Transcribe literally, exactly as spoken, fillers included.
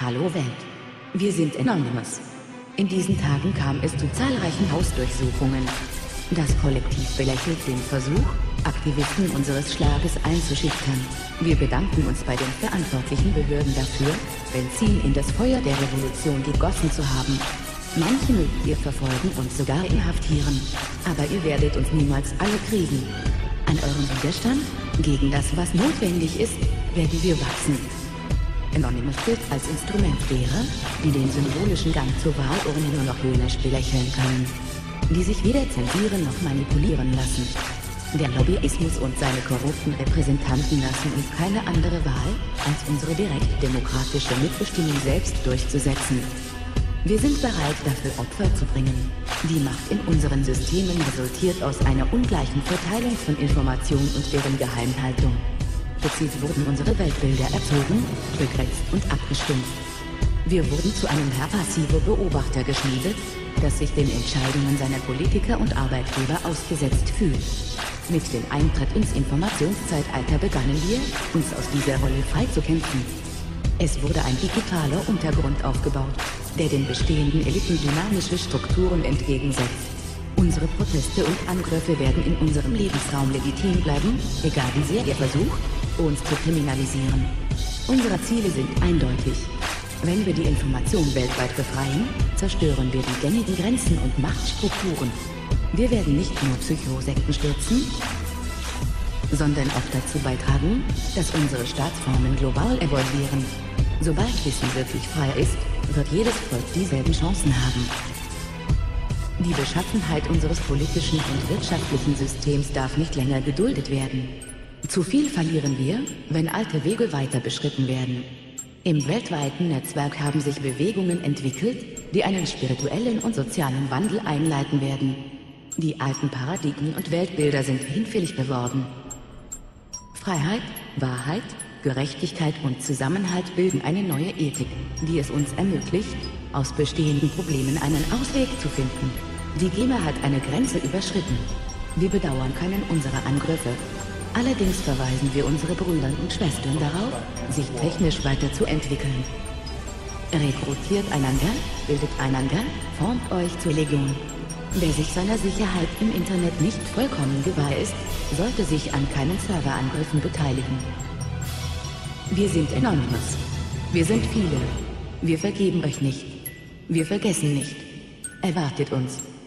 Hallo Welt. Wir sind Anonymous. In diesen Tagen kam es zu zahlreichen Hausdurchsuchungen. Das Kollektiv belächelt den Versuch, Aktivisten unseres Schlages einzuschüchtern. Wir bedanken uns bei den verantwortlichen Behörden dafür, Benzin in das Feuer der Revolution gegossen zu haben. Manche mögt ihr verfolgen und sogar inhaftieren. Aber ihr werdet uns niemals alle kriegen. An eurem Widerstand, gegen das, was notwendig ist, werden wir wachsen. Anonymous gilt als Instrument derer, die den symbolischen Gang zur Wahlurne nur noch höhnisch belächeln können. Die sich weder zensieren noch manipulieren lassen. Der Lobbyismus und seine korrupten Repräsentanten lassen uns keine andere Wahl, als unsere direktdemokratische Mitbestimmung selbst durchzusetzen. Wir sind bereit, dafür Opfer zu bringen. Die Macht in unseren Systemen resultiert aus einer ungleichen Verteilung von Information und deren Geheimhaltung. Gezielt wurden unsere Weltbilder erzogen, begrenzt und abgestimmt. Wir wurden zu einem Herr passiver Beobachter geschmiedet, das sich den Entscheidungen seiner Politiker und Arbeitgeber ausgesetzt fühlt. Mit dem Eintritt ins Informationszeitalter begannen wir, uns aus dieser Rolle freizukämpfen. Es wurde ein digitaler Untergrund aufgebaut, der den bestehenden Eliten dynamische Strukturen entgegensetzt. Unsere Proteste und Angriffe werden in unserem Lebensraum legitim bleiben, egal wie sehr ihr versucht, uns zu kriminalisieren. Unsere Ziele sind eindeutig. Wenn wir die Information weltweit befreien, zerstören wir die gängigen Grenzen und Machtstrukturen. Wir werden nicht nur Psychosekten stürzen, sondern auch dazu beitragen, dass unsere Staatsformen global evolvieren. Sobald Wissen wirklich frei ist, wird jedes Volk dieselben Chancen haben. Die Beschaffenheit unseres politischen und wirtschaftlichen Systems darf nicht länger geduldet werden. Zu viel verlieren wir, wenn alte Wege weiter beschritten werden. Im weltweiten Netzwerk haben sich Bewegungen entwickelt, die einen spirituellen und sozialen Wandel einleiten werden. Die alten Paradigmen und Weltbilder sind hinfällig geworden. Freiheit, Wahrheit, Gerechtigkeit und Zusammenhalt bilden eine neue Ethik, die es uns ermöglicht, aus bestehenden Problemen einen Ausweg zu finden. Die GEMA hat eine Grenze überschritten. Wir bedauern keinen unserer Angriffe. Allerdings verweisen wir unsere Brüder und Schwestern darauf, sich technisch weiterzuentwickeln. Rekrutiert einander, bildet einander, formt euch zur Legion. Wer sich seiner Sicherheit im Internet nicht vollkommen gewahr ist, sollte sich an keinen Serverangriffen beteiligen. Wir sind Anonymous. Wir sind viele. Wir vergeben euch nicht. Wir vergessen nicht. Erwartet uns.